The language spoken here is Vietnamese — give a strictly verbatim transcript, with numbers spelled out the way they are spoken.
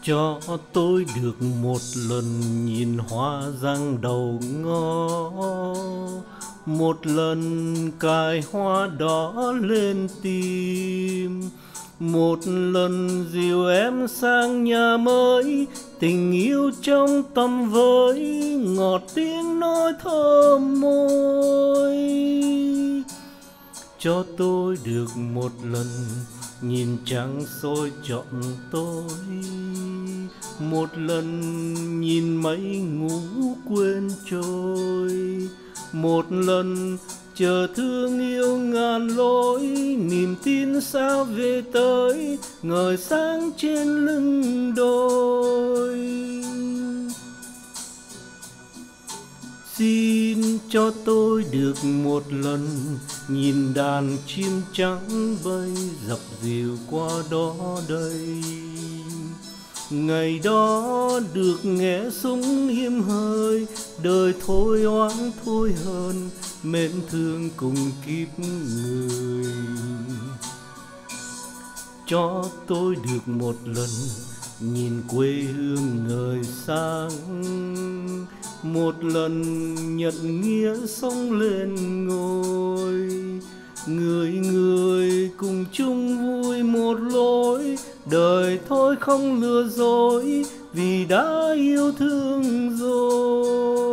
Cho tôi được một lần nhìn hoa giang đầu ngõ, một lần cài hoa đỏ lên tim, một lần dìu em sang nhà mới. Tình yêu trong tầm với, ngọt tiếng nói thơm môi. Cho tôi được một lần nhìn trăng soi trọn tôi, một lần nhìn mây ngủ quên trôi, một lần chờ thương yêu ngàn lối. Niềm tin sao về tới, ngời sáng trên lưng đôi. Xin cho tôi được một lần nhìn đàn chim trắng bay dập dìu qua đó đây. Ngày đó được nghe súng hiếm hơi, đời thôi oán thôi hơn, mến thương cùng kiếp người. Cho tôi được một lần nhìn quê hương ngời sáng, một lần nhận nghĩa sống lên ngôi. Người người cùng chung vui một lối, đời thôi không lừa dối, vì đã yêu thương rồi.